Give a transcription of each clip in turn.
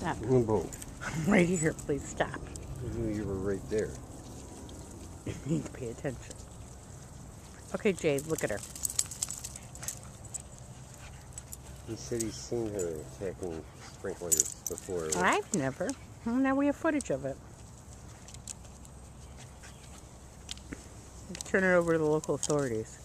Stop. Boom. I'm right here. Please stop. I knew you were right there. You need to pay attention. Okay, Jade, look at her. He said he's seen her attacking sprinklers before. I've never. Well, now we have footage of it. Turn it over to the local authorities.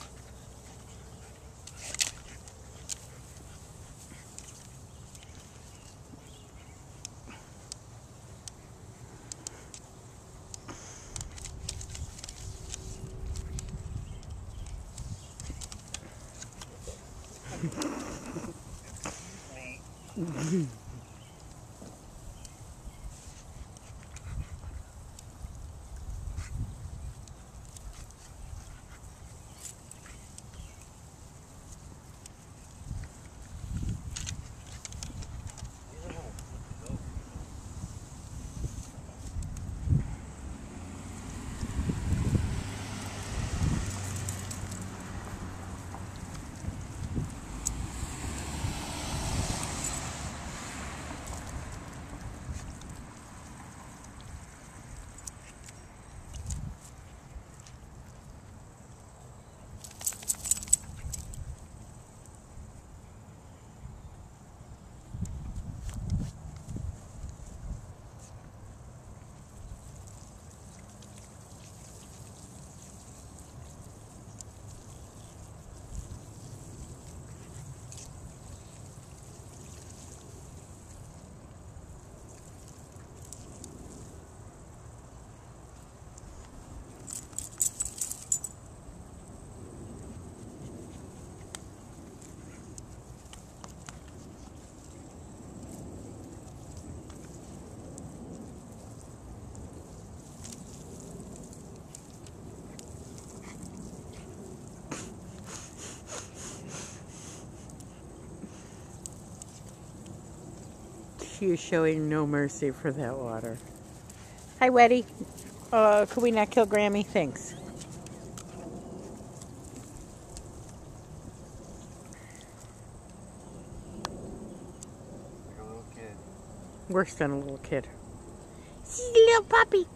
She is showing no mercy for that water. Hi, Weddy. Could we not kill Grammy? Thanks. Like a little kid. Worse than a little kid. She's a little puppy.